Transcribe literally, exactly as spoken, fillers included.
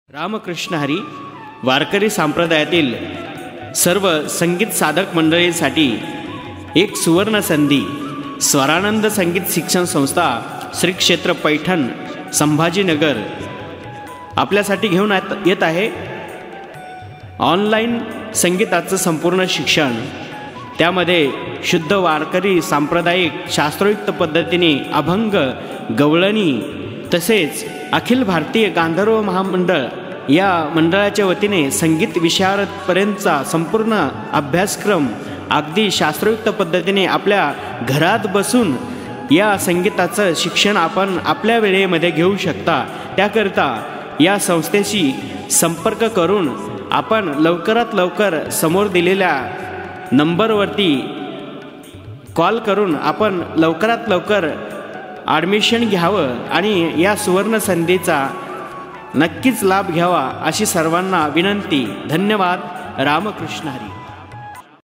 रामकृष्ण हरी वारकरी संप्रदायातील सर्व संगीत साधक मंडळींसाठी एक सुवर्ण संधी स्वरानंद संगीत शिक्षण संस्था श्री क्षेत्र पैठण संभाजीनगर आपल्यासाठी घेऊन येत आहे ऑनलाईन संगीताचं संपूर्ण शिक्षण। त्यामध्ये शुद्ध वारकरी सांप्रदायिक शास्त्रोक्त पद्धतीने अभंग गवळणी तसेच अखिल भारतीय गांधर्व महामंडळ या मंडळाच्या वतीने संगीत विशारदपर्यंतचा संपूर्ण अभ्यासक्रम अगदी शास्त्रोक्त पद्धतीने आपल्या घरात बसून या संगीताचं शिक्षण आपण आपल्या वेळेमध्ये घेऊ शकता। त्याकरता या संस्थेशी संपर्क करून आपण लवकरात लवकर समोर दिलेल्या नंबरवरती कॉल करून आपण लवकरात लवकर ॲडमिशन घ्यावं आणि या सुवर्ण संधीचा नक्कीच लाभ घ्यावा अशी सर्वांना विनंती। धन्यवाद। रामकृष्ण हरी।